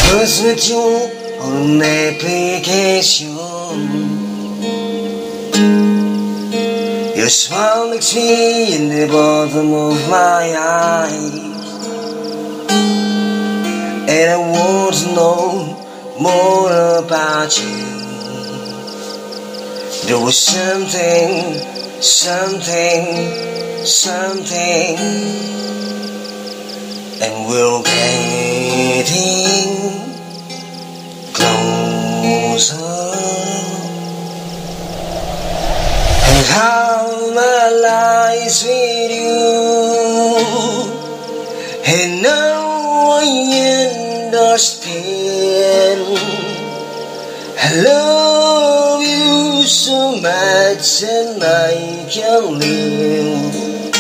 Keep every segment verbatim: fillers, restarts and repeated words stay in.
first met you on an application. Your smile makes me in the bottom of my eyes, and I want to know more about you. There was something, something, something, and we're getting closer. And how my life's with you, and now I understand. I love you so much, and I can't live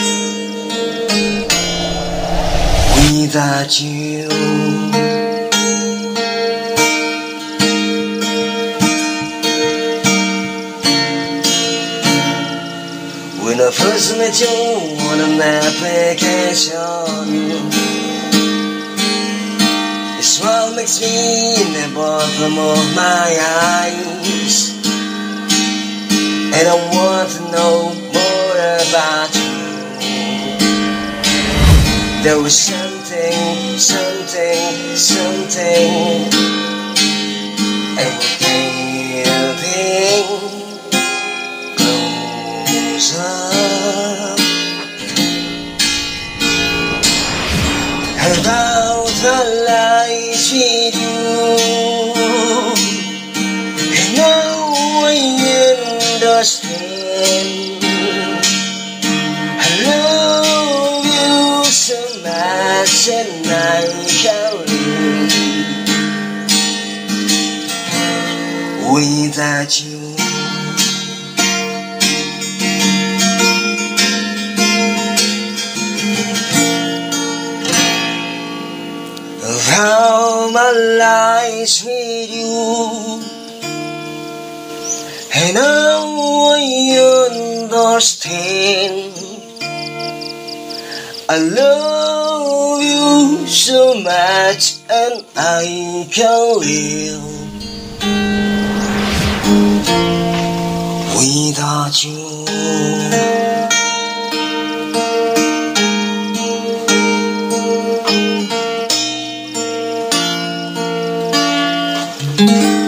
without you. When I first met you on an application, your smile makes me in the bottom of my eyes, and I want to know more about you. There was something, something, something, and we're getting closer. About the lies with you, and now I understand. I love you so much, and I can't live without you. How my life's with you, and now I understand. I love you so much, and I can't live without you. Mm-hmm.